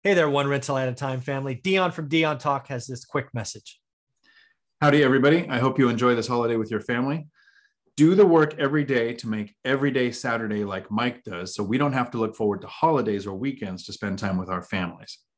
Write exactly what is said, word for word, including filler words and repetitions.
Hey there, one rental at a time family. Dion from Dion Talk has this quick message. Howdy, everybody. I hope you enjoy this holiday with your family. Do the work every day to make every day Saturday like Mike does, so we don't have to look forward to holidays or weekends to spend time with our families.